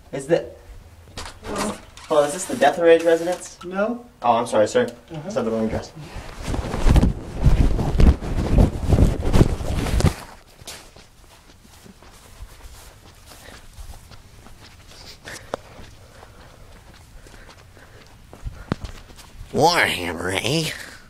Is that... Well, is this the Death Ridge residence? No? Oh, I'm sorry, sir. That's not the wrong address. Warhammer, eh?